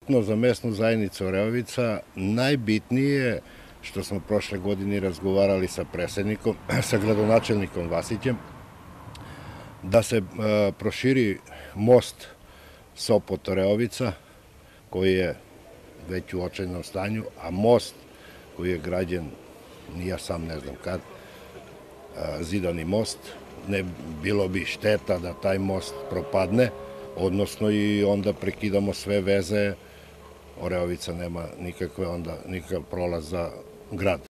Za mesnu zajednicu Oreovica najbitnije je što smo prošle godine razgovarali sa predsednikom, sa gradonačelnikom Vasićem, da se proširi most Sopot-Oreovica, koji je već u očajnom stanju, a most koji je građen, ni ja sam ne znam kad, zidani most, ne bilo bi šteta da taj most propadne, odnosno i onda prekidamo sve veze, Oreovica nema nikakav prolaz za grad.